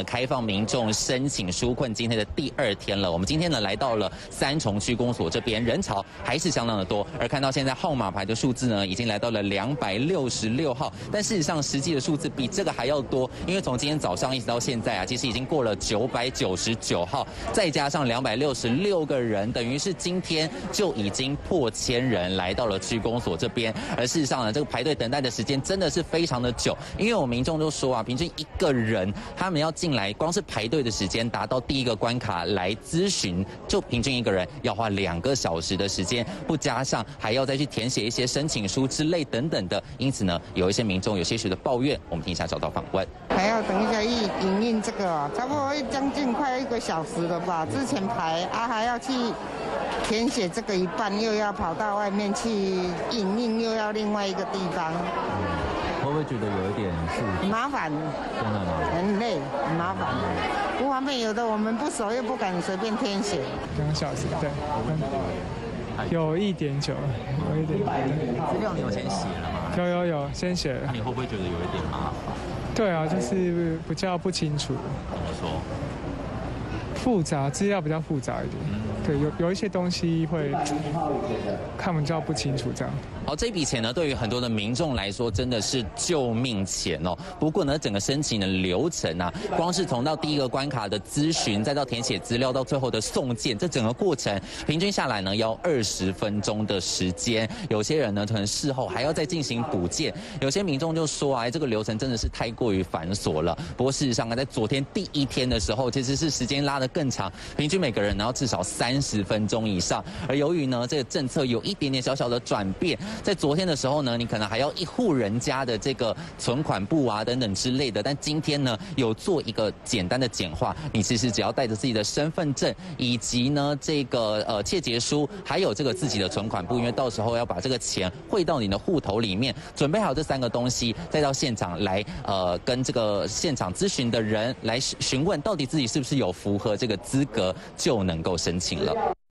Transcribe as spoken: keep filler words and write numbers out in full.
呢开放民众申请纾困今天的第二天了。我们今天呢来到了三重区公所这边，人潮还是相当的多。而看到现在号码牌的数字呢，已经来到了两百六十六号，但事实上实际的数字比这个还要多，因为从今天早上一直到现在啊，其实已经过了九百九十九号，再加上两百六十六个人，等于是今天就已经破千人来到了区公所这边。而事实上呢，这个排队等待的时间真的是非常的久，因为我们民众都说啊，平均一个人他们要进来，光是排队的时间达到第一个关卡来咨询，就平均一个人要花两个小时的时间，不加上还要再去填写一些申请书之类等等的。因此呢，有一些民众有些许的抱怨，我们听一下找到访问。 还要等一下一影印这个、哦，差不多将近快一个小时了吧？之前排啊还要去填写这个一半，又要跑到外面去影印，又要另外一个地方。 会不会觉得有一点是麻烦？ 真的吗？ 很累，很麻烦。不方便，有的我们不熟又不敢随便填写。 两个小时，对，有一点久，有一点。 资料你有先写了吗？ 有有有，先写了。 那你会不会觉得有一点麻烦？ 对啊，就是比较不清楚。 怎么说？ 复杂，资料比较复杂一点。嗯、对，有有一些东西会看比较不清楚，这样。 好，这笔钱呢，对于很多的民众来说，真的是救命钱哦。不过呢，整个申请的流程啊，光是从到第一个关卡的咨询，再到填写资料，到最后的送件，这整个过程平均下来呢，要二十分钟的时间。有些人呢，可能事后还要再进行补件。有些民众就说啊，这个流程真的是太过于繁琐了。不过事实上呢，在昨天第一天的时候，其实是时间拉得更长，平均每个人呢要至少三十分钟以上。而由于呢，这个政策有一点点小小的转变。在昨天的时候呢，你可能还要一户人家的这个存款簿啊等等之类的，但今天呢有做一个简单的简化，你其实只要带着自己的身份证以及呢这个呃切结书，还有这个自己的存款簿，因为到时候要把这个钱汇到你的户头里面，准备好这三个东西，再到现场来呃跟这个现场咨询的人来询问到底自己是不是有符合这个资格，就能够申请了。